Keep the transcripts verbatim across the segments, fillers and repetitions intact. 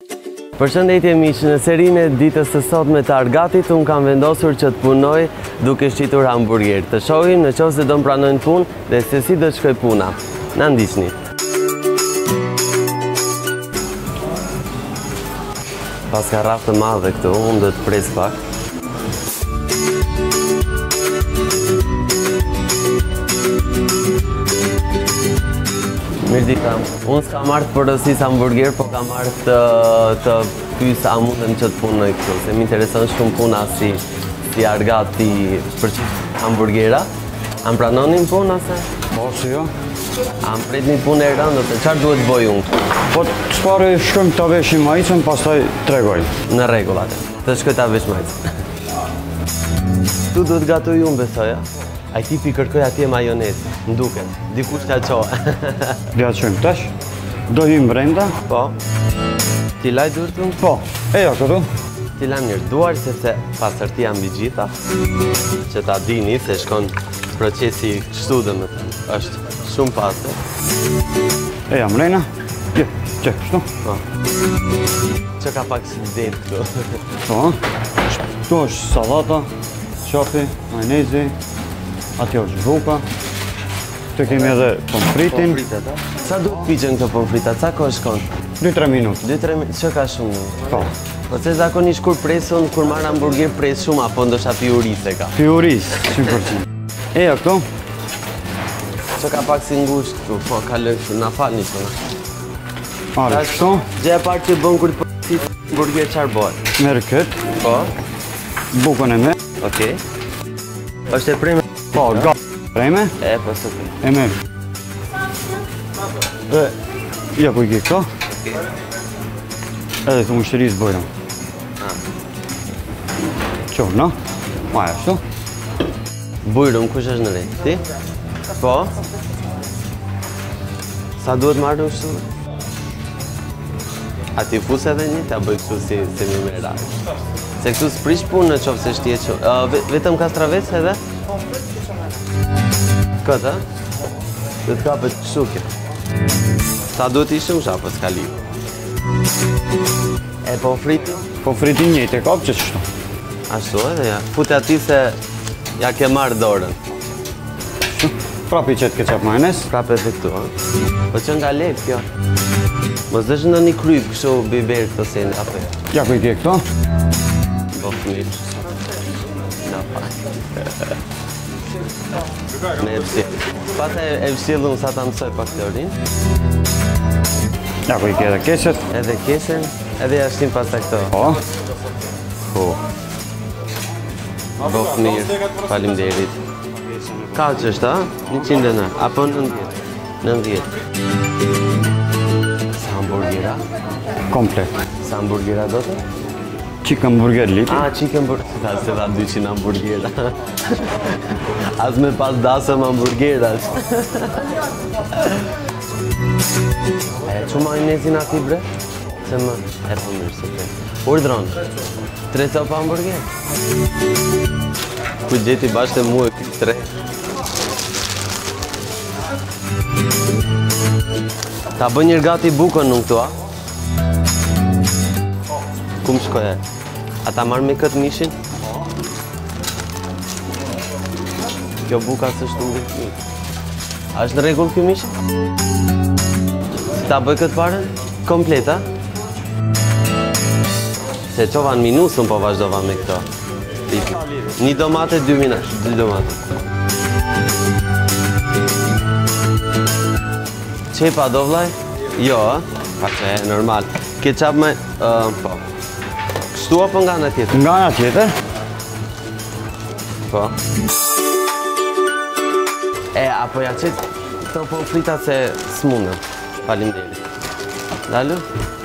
Përshëndetje miq, në serinë e ditës së sotme të Argatit, unë kam vendosur që të punoj duke shqitur hamburger. Të shohim në qoftë se do më pranojnë punë dhe se si do të shkoj puna. Na ndiqni. Pas ka rrafë të madhe këtu, unë do të pres pak. Mirë dita, unë s'kam marrë të përësis hamburger, po kam marrë të, të pysë a mundem që të punoj këtu, se më intereson shumë puna si, si Argati për qështë hamburgera. Am pranonin punë, ase? Po, si jo. Am pret një punë e rëndë, ose qarë duhet bëj unë? Po, çfarë shkojmë të veshim majicën, pastaj tregoj. Në rregull atë, të shkoj të vesh majicën. Tu duhet gatuj unë, besoja? Ai tipi kërkoj atje majonezë, m'duket, dikush t'ja qohe. Bja qëmë tash, do him brenda. Po. Ti laj duart unë? Po, eja këtu. Ti laj mirë duar, sepse pastërtia mbi gjitha, që ta dini se shkon procesi kështu dhe më thënë, është shumë pastër. Eja mrena, je, që, kështu. Po. Që ka pak si detë këtu. Po, këtu është salata, qafi, majonezi. Atjo është zhruka, të kemi edhe pomfritin. Pomfritet, a? Sa duhet piqen këto pomfrita, sa kohë shkon? dy tre minutë. dy tre minutë, që ka shumë në? Po. Po se zakonisht kur presun, kur marrë hamburger pres shumë, apo ndoshta piurise ka? Piuris, cent përqind. Eja këtu. Që ka pak si ngusht këtu, po ka lënë kështu, na falni që. Are, këtu. Gjë e parë që bën kur të përësit hamburger qarë bëhet? Merë këtë. Po. Bukën e me. Okej. Është e preme? Po, ga preme. E, po së të. E me. Dhe, ja ku i ke këto. Okej. Edhe të mushtërisë bojrëm. Qo, no? Maja, shtu. Bujrëm, kush është në rejtë? Ti? Po? Sa duhet marrë në shtu? A ti fus edhe një, ta bëj kështu si, si më me rarë. Se këtu s'prish punë në qofë se shtje që... Uh, vetëm kastraves edhe? Këtë, a? Dhe të kapet kështu kjo. Sa duhet ishëm shapë, s'ka liu. E po friti? Po fritin njëjtë e kap që qështu. Ashtu edhe, ja. Fute ati se ja ke marrë dorën. Prapi qëtë keqap majonez. Prape dhe këtu, a? Po që nga lep kjo. Mos dëshë në një kryp kështu biber këto sene, apo? Ja ku i ke këto. Po fëmit. Na pak. Me e vështilë. Pata e vështilë unë sa ta mësoj pak teorinë. Ja ku i ke edhe keset. Edhe kesen, edhe jashtim pas të këto. Po. Po. Bof mirë, faleminderit. Ka që është, a? njëqind e në, apo nëntëdhjetë? nëntëdhjetë. Sa hamburgera? Komplet. Sa hamburgera do të? Chicken burger litri. A, chicken burger. Ka se dha dyqind hamburgera. As me pas dasëm hamburgeras. E, që majonezin ati bre? Se më... E po mirë, se te. Urdron. Tre copa hamburger. Ku gjeti bashkë e mu e këtë tre. Ta bë njërë gati bukën në këtu, a? Kum shkoje? A ta marrë me këtë mishin? Kjo buka së shtu mbi të një. A është në regull kjo mishin? Si ta bëj këtë paren? Kompleta? Se qova në minusën po vazhdova me këto. Një domate, dy minash. Dy domate. Qepa do vlaj? Jo, a? Pa që e normal. Ketchup me... po. Kështu apo nga nga tjetër? Nga nga tjetër? Po. E, apo ja qëtë këto po frita se s'mundën. Faleminderit. Dalu?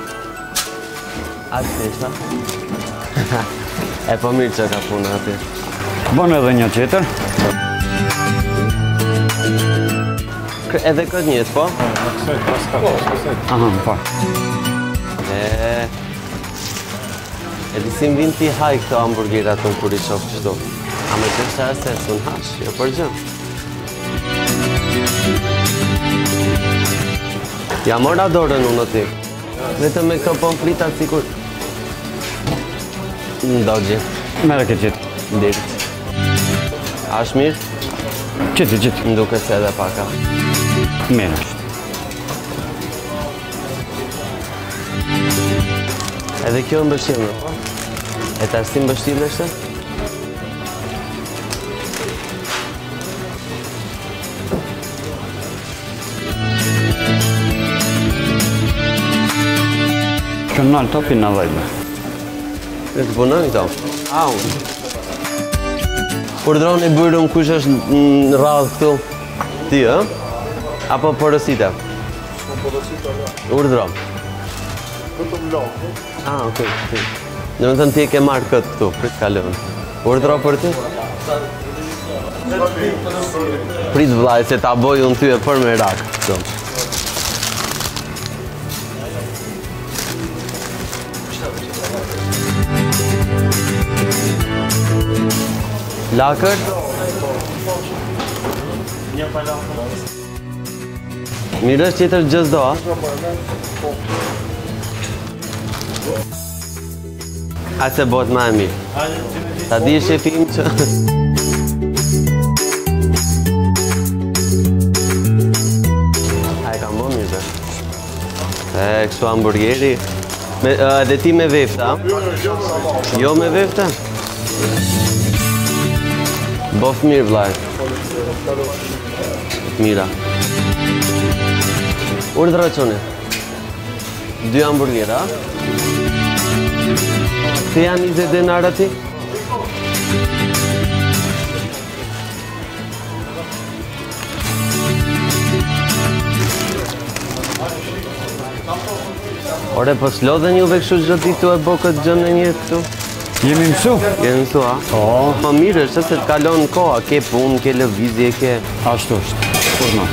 A të teshta? E po mirë që ka punë ati. Bon edhe një tjetër. Edhe këtë njëtë, po? Aha, po. E... E di si m'vin ti haj këto hamburgerat unë kur i shofë qështu. A me të qërë se s'un hash, jo për gjëm. Ja mora dorën unë o ti. Vetëm me këto pomfritat sikur... Ndogji. Mere këtë qitë. Ndirit. Ashtë mirë? Qitë, qitë. Më duke se edhe paka. Mirë është. Edhe kjo në bështilë, po? E të ashtim bështilë është? Që në nalë topi në dhejbe. E të punën këto? A, unë. Urdroni bërëm kush është në radhë këtu? Ti, e? Apo porosita? Urdrom. Ah, okej, ti. Në më thënë ti e ke marrë këtë këtu, prit kalon. Urdro për ti? Prit vllaj, se ta boj unë ty e për me rak. Këtu. Lakër? Mirë është tjetër gjës do, a? A se bot ma e mirë. Ta di shefim që... A e kam bo mirë dhe. E, kështu hamburgeri. Edhe ti me vefta? Jo me vefta? Bof mirë, vlaj. Mira. Urdhra qone. Dy hamburgera. Të janë njëzet denara ti? Ore, po s'lodhe juve kështu çdo ditë tu e bo këtë gjën e një këtu? Jemi mësu? Jemi mësu, a? Po. Ma mirë është se të kalon koha, ke punë, ke lëvizje, ke... Ashtu është. Urna.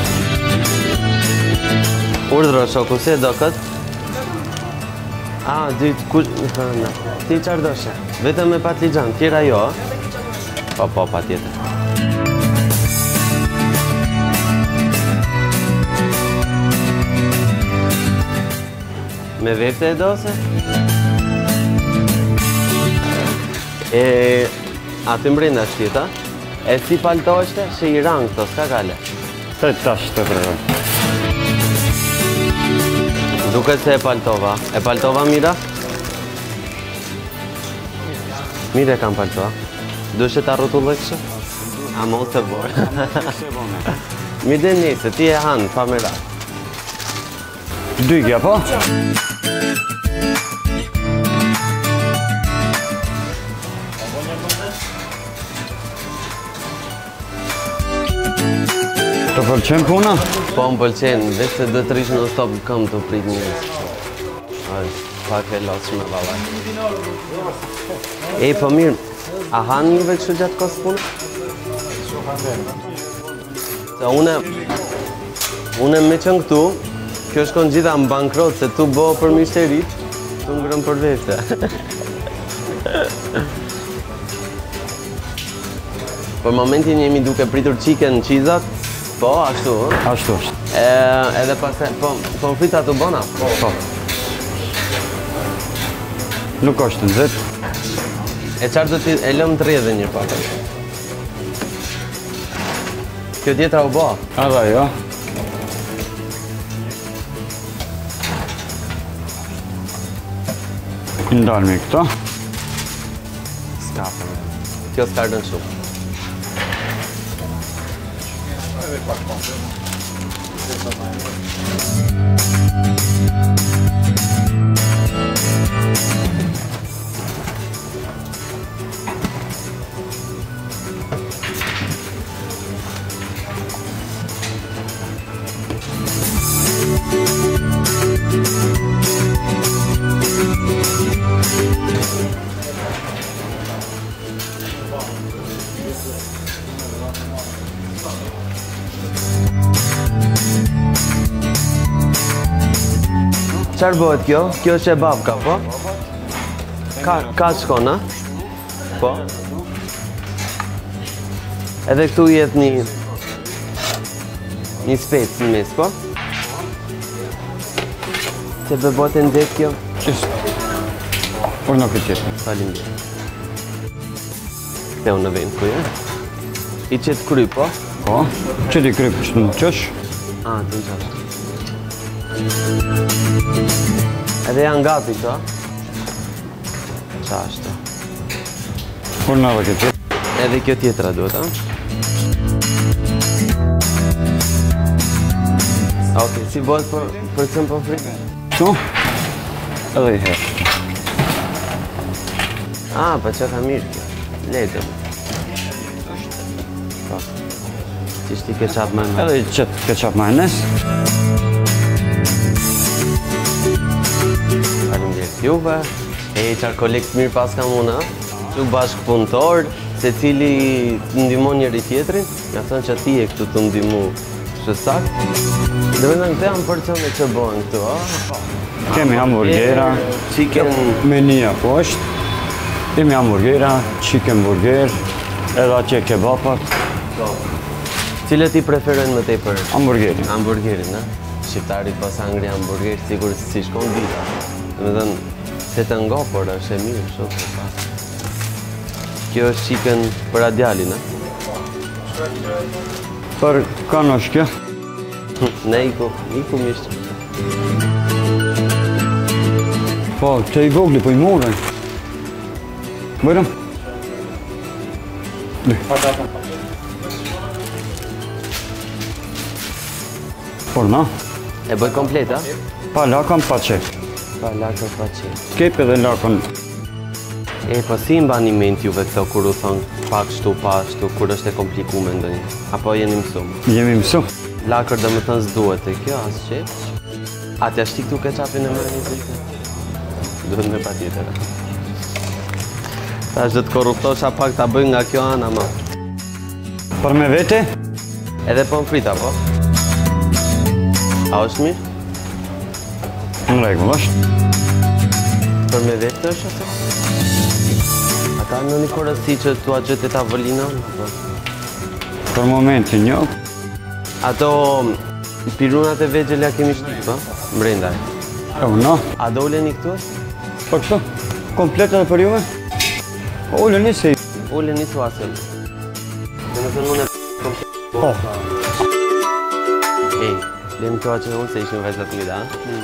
Urdhra shoku, se do këtë? A, dy të kush... Ti qarë doshe? Vetëm me patligjan, tjera jo, a? Po, po, pa tjetër. Me vefte e dose? E... A të mbrenda shtita? E si palto është? Shë i rangë këto, s'ka kale? Të tash të prejë. Duket se e paltova. E paltova mira? Mire kam paltova. Dushe ta rrotullë kështë? A mos të borë. Mirë dhe njëse, ti e hanë, pa me ratë. Dygja, po? Të pëlqen puna? Po më pëlqen, veç se dhe të rishë në stop këm të prit njës. Pak e losë me valaj. E, po mirë, a hanë njëve kështu gjatë kosë punë? Se une, une me qënë këtu, kjo shkon gjitha më bankrot, se tu bo për mishterit, tu ngrëm për vete. Për momentin jemi duke pritur chicken qizat, po, ashtu, hë? Ashtu është. E, edhe pasaj, po, pomfrita të bona? Po. Po. Nuk është në zetë. E qarë do t'i e lëm të rjedhe një pak? Kjo tjetra u bo? Ada jo. Ndalë me këto. S'ka për. Kjo s'ka ardën shumë. Qarë bëhet kjo? Kjo është e babka, po? Ka, ka shkon, a? Po? Edhe këtu jetë një... Një specë në mes, po? Se bëbote në nxehtë kjo? Qështë? Por në këtë qështë. Faleminderit. Ktheu në vend ku je? I qet kry, po? Po, që ti kry kështë në qësh? A, të në qash. Edhe janë gati këto? Qashtë. Por në dhe këtë qështë? Edhe kjo tjetra duhet, a? Ok, si bëhet për, për kësën për frikë? Qo? Edhe i herë. Ah, pa që ka mirë kjo. Lejtë. Po. Qishti keqap majones. Edhe i qëtë keqap majones. Faleminderit juve. E qarë kolekt mirë pas kam unë, a? Që bashkë punëtor, se cili ndihmon njëri tjetrin, nga thënë që ti e këtu të ndihmu shësak. Dhe me në këte janë përqëme që bojnë këtu, a? Kemi hamburgera, Chicken... menia poshtë. Kemi hamburgera, chicken burger, edhe atje kebapat. Cilët i preferojnë më tepër? Hamburgerin. Hamburgerin, a? Shqiptarit pas angri hamburger, sigur si shkon dita. Dhe me thënë, se të ngopër është e mirë, shumë të pas. Kjo është chicken për adjalin, a? Për kanë është kjo? Ne iku, iku mishtë. Po, të i vogli, po i more. Bërëm? Dhe. Por na? E bëj komplet, a? Pa lakën, pa qep. Pa lakën, pa qenë. Kep edhe lakën. E, po si mba një ment juve këto kur u thonë pak shtu, pa shtu, kur është e komplikume ndonjë? Apo jeni mësumë? Jemi mësu. Lakër dhe më thënë s'duhet e kjo, asë qep? A t'ja shtik tu keqapin e mërë një zikë? Duhet me pa tjetër. Ta është dhe të korruptosha pak t'a bëj nga kjo anë, ama. Për me vete? Edhe pom frita, po? A është mirë? Në regull është. Për me vetë të është ato? A ka në një korësi që t'ua gjëtë e tavolina? Për momentin jo. Ato pirunat e vegjel ja kemi shtyp, po? Mbrendaj. E unë. A do uleni këtu? Po këto? Komplet edhe për juve? Po ullë njëse i. Uleni tu asëm. Dhe më thënë unë e komplet. Po. Ej, lemi këto që unë se ishën vajzat mida, a?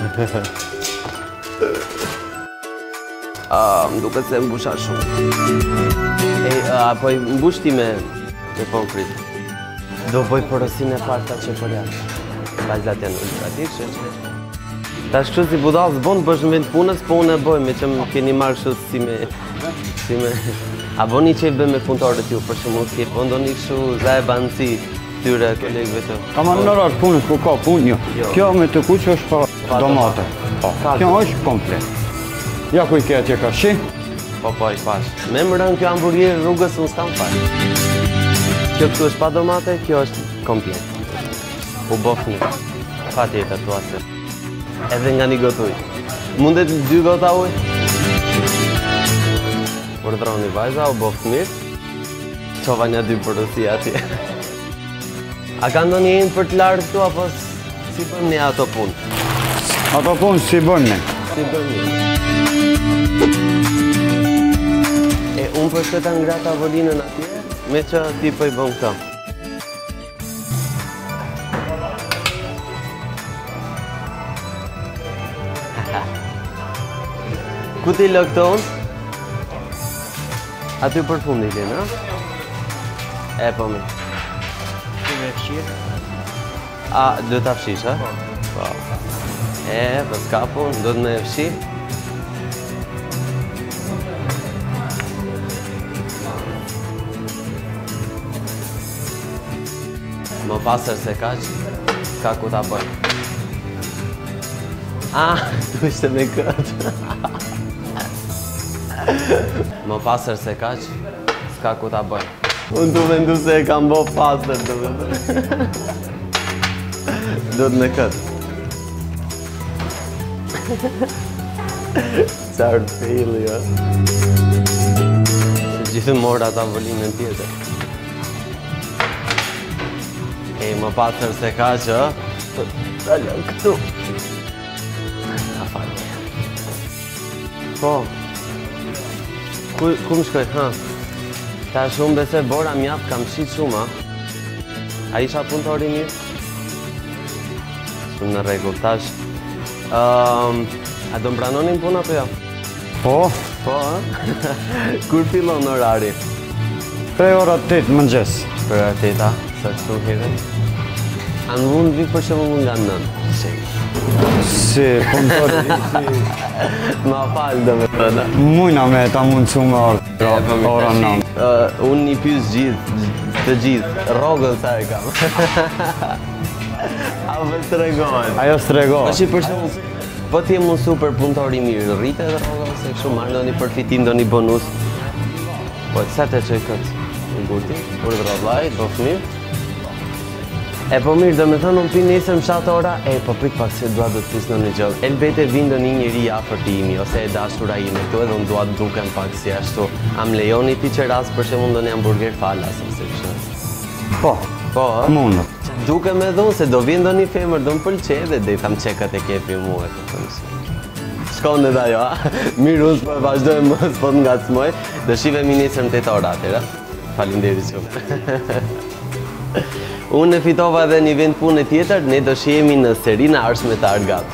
Më duket se mbusha shumë. Ej, apo i mbush ti me pom fritë. Do bëj porosin e parta që për jashtë. Vajzat janë ultratik, shë. Ta shkështu si budalë zbonë bësh në vend punës, po unë e bëj me që më keni marrë kështu si me... si me... A boni që i bë me punëtorët ju, për shumë s'ke, po ndoni kështu za e banësi tyre kolegëve të... Ama në ratë punës ku ka punë, jo. Kjo me të kuqë është pa domate. Kjo është komplet. Ja ku i ke atje ka shi? Po, po, i pash. Me më rënë kjo hamburger rrugës unë s'kam faj. Kjo këtu është pa domate, kjo është komplet. U bof një. Pa tjetër të asë. Edhe nga një gotuj. Mundet dy gota uj? Urdroni vajza, u bof mirë. Qova një dy përësi atje. A ka ndonjë një për të lartë këtu, apo si bëm një ato punë? Ato punë si bëm një? Si bëm një. E, unë për shkëta ngra tavolinën atje, me që ti për i bëm këto. Ku ti lë këto unë? Aty për fundi ti, në? E, po mi. Ti me fshirë? A, do t'a fshish, a? Po. E, për s'ka pun, do t'me fshi. Më pasër se kaq, s'ka ku t'a bëj. Ah, du ishte me këtë. Më pasër se kaq, s'ka ku t'a bëj. Unë du mendu se e kam bo pasër, du mendu. Do të me këtë. Qarë të fejli, jo. Gjithë mora tavolinën tjetër. E, më pasër se ka që... Dalë këtu. Po. Ku, ku më shkoj, ha? Ta shumë besoj bora mjaft kam shqit shumë, a? A isha punëtori mirë? Shumë në rregull, tash. Um, a do mbranonin punë apo jo? Po, Po, a? Kur fillon orari? tre ora tetë mëngjes. Për ateta, sa kështu herët? A në mund vi për shembull nga nënë? Si punëtori, si... Ma falë dhe me thënë. Mujna me ta mundësu me ora nëntë. Uh, unë një pys gjithë, të gjithë, rogën sa e kam. Apo të regohet. Ajo s'tregohet. Tashi për shembull, po ti je unë super punëtori mirë, rritet rroga ose kështu marr ndonjë përfitim, ndonjë bonus. Po sa të çoj këtë? Në burti, urdhra vllai, do fëmijë. E po mirë, do me thënë unë pi nesër më shtatë ora, e po prik pak se dua do të pis në një gjë. Elbete vinë një njeri afër të imi, ose e dashura ime këtu edhe unë dua të dukem pak si ashtu. A më lejoni ti që rast për shembull ndonjë hamburger falas ose kështu? Po, Po, ë? mundet. Dukem edhe unë se do vinë ndonjë femër, do më pëlqej dhe do i tham çekat e kepi mua e këtë. Shkon edhe ajo, a? Mirë, unë s'po vazhdoj më, s'po të ngacmoj. Do shihemi nesër në tetë ora atëherë. Faleminderit shumë. Unë e fitova edhe një vend pune tjetër, ne do shihemi në serinë e ardhshme të Argat.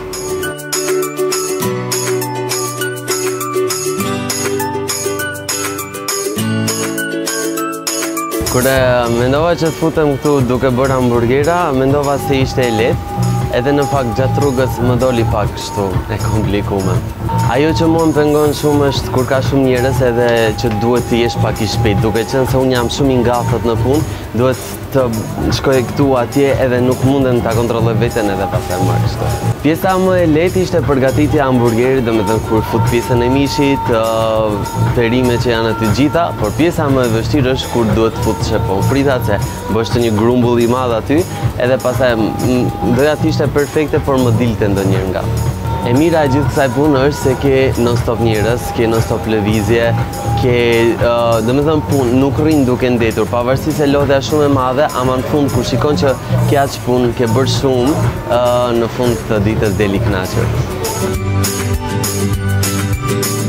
Kur mendova që të futem këtu duke bërë hamburgera, mendova se ishte e lehtë, edhe në fakt gjatë rrugës më doli pak kështu e komplikuar. Ajo që mua më pengon shumë është kur ka shumë njerëz edhe që duhet të jesh pak i shpejt, duke qenë se unë jam shumë i ngathët në punë, duhet të shkoj këtu atje edhe nuk mundem ta kontrolloj veten edhe pastaj marr kështu. Pjesa më e lehtë ishte përgatitja e hamburgerit, domethënë kur fut pjesën e mishit, perimet që janë aty gjitha, por pjesa më e vështirë është kur duhet të futësh pommes fritat se bësh të një grumbull i madh aty, edhe pastaj doja të ishte perfekte por më dilte ndonjëherë nga. E mira e gjithë kësaj punë është se ke non-stop njerëz, ke non-stop lëvizje, ke, uh, do me thënë punë, nuk rrin duke ndetur, pavarësisht se lodhja shumë e madhe, ama në fund kur shikon që ke aq punë, ke bërë shumë, uh, në fund të ditës deli kënaqur.